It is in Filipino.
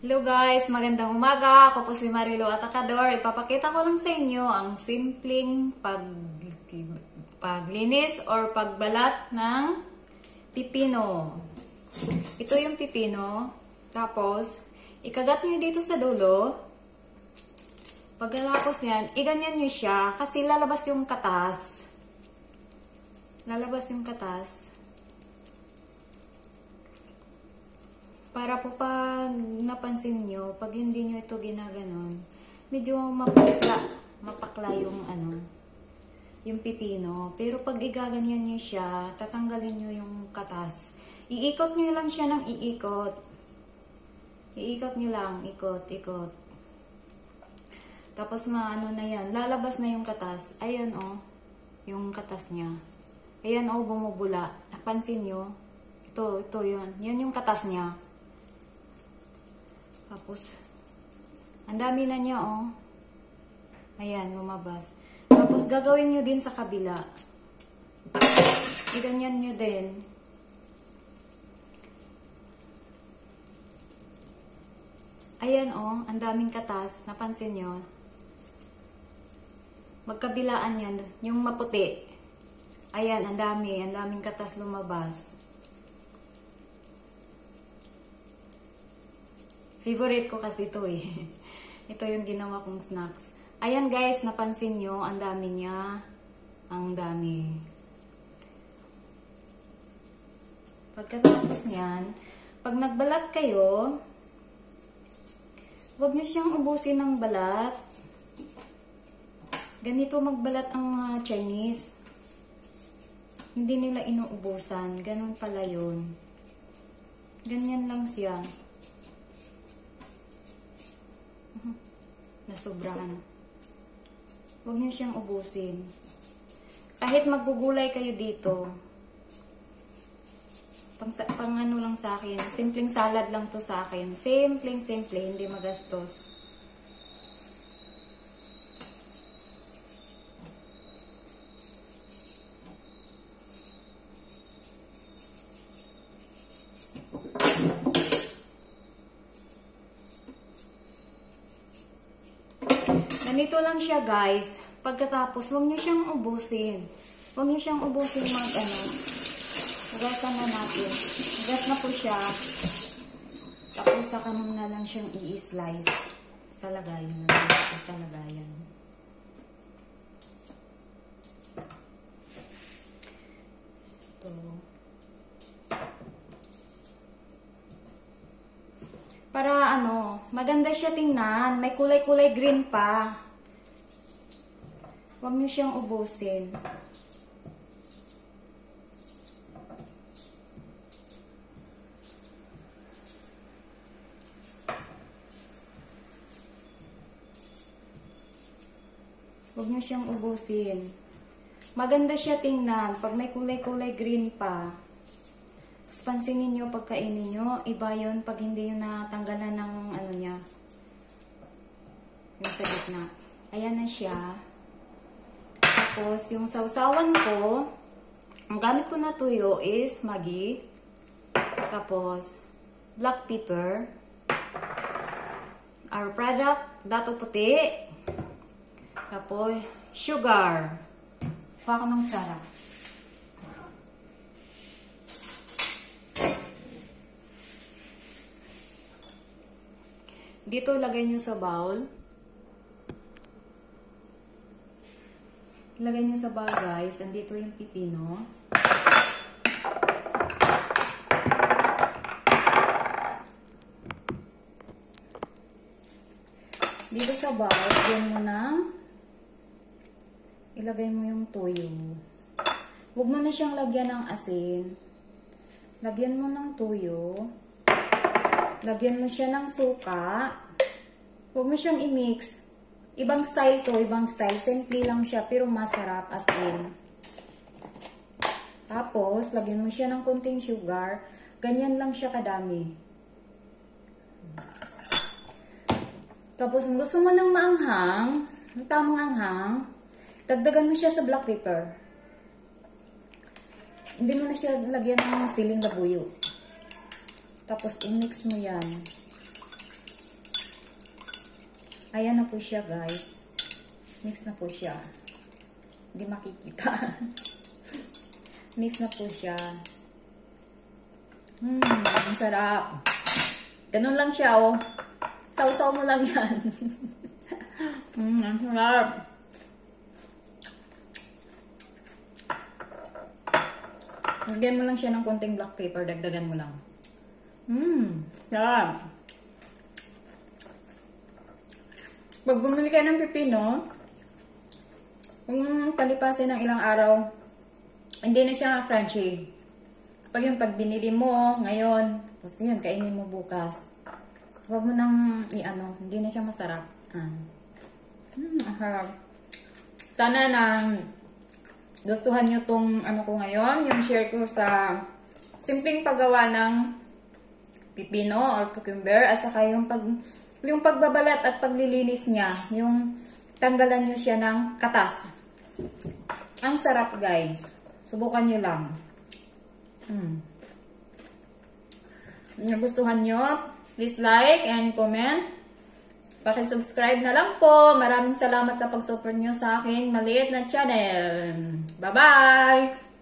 Hello guys, magandang umaga. Ako po si Marilo Atacador. Ipapakita ko lang sa inyo ang simpleng paglinis or pagbalat ng pipino. Ito yung pipino. Tapos, ikagat nyo dito sa dulo. Pagkatapos yan, iganyan nyo siya kasi lalabas yung katas. Lalabas yung katas. Para po pag napansin nyo, pag hindi nyo ito ginaganon, medyo mapakla yung yung pipino. Pero pag igaganyan nyo siya, tatanggalin nyo yung katas. Iikot nyo lang siya ng iikot. Iikot nyo lang, ikot. Tapos na yan, lalabas na yung katas. Ayan yung katas niya. Ayan bumubula. Napansin nyo? Ito yun. Yan yung katas niya. Tapos, ang dami na niya, Ayan, lumabas. Tapos, gagawin nyo din sa kabila. Iganyan nyo din. Ayan, ang daming katas. Napansin nyo? Magkabilaan yan. Yung maputi. Ayan, ang daming katas lumabas. Favorite ko kasi ito Ito yung ginawa kong snacks. Ayan guys, napansin nyo, ang dami niya. Ang dami. Pagkatapos niyan, pag nagbalat kayo, huwag nyo siyang ubusin ng balat. Ganito magbalat ang Chinese. Hindi nila inuubusan. Ganun pala yun. Ganyan lang siya. Nasobrahan. Huwag niyo siyang ubusin. Kahit maggugulay kayo dito, pang ano lang sa akin, simpleng salad lang to sa akin. Simple, hindi magastos. Ganito lang siya guys. Pagkatapos, huwag nyo siyang ubusin. Huwag nyo siyang ubusin Hugasan na natin. Hugas na po siya. Tapos, saka na lang siyang i-slice sa lagayan. Sa lagayan. Ito. Para maganda siya tingnan. May kulay-kulay green pa. Huwag niyo siyang ubusin. Huwag niyo siyang ubusin. Maganda siya tingnan pag may kulay-kulay green pa. Pansinin nyo pagkainin nyo, iba yun pag hindi yun natanggalan ng niya. Yung sa gitna. Ayan na siya. Tapos, yung sausawan ko, ang gamit ko na tuyo is Maggi. Tapos, black pepper. Our product, dato puti. Tapos, sugar. Kuha ko ng tsara. Dito, lagay nyo sa bowl. Ilagay nyo sa bowl, guys. Andito yung pipino. Dito sa bowl, ilagay mo yung toyo. Huwag mo na siyang lagyan ng asin. Lagyan mo ng toyo. Lagyan mo siya ng suka. Huwag mo siyang i-mix. Ibang style to, ibang style. Simple lang siya, pero masarap as in. Tapos, lagyan mo siya ng konting sugar. Ganyan lang siya kadami. Tapos, kung gusto mo ng maanghang, ng tamang anghang, dagdagan mo siya sa black pepper. Hindi mo na siya lagyan ng siling labuyo. Tapos, i-mix mo yan. Ayan na po siya, guys. Mix na po siya. Hindi makikita. Mix na po siya. Ang sarap. Ganun lang siya, oh. Sausaw mo lang yan. Ang sarap. Lagyan mo lang siya ng konting black pepper. Dagdagan mo lang. Sarap. Pag bumili kayo ng pipino, kung palipasin ng ilang araw, hindi na siya crunchy. Pag binili mo ngayon, tapos yun, kainin mo bukas. Huwag mo nang hindi na siya masarap. Harap. Sana na gustuhan nyo tong ko ngayon, yung share ko sa simpleng paggawa ng pipino or cucumber, at saka yung pagbabalat at paglilinis niya, yung tanggalan nyo siya ng katas. Ang sarap, guys. Subukan nyo lang. Kung nagustuhan nyo, please like and comment. Paki-subscribe na lang po. Maraming salamat sa pag-support nyo sa aking maliit na channel. Bye-bye!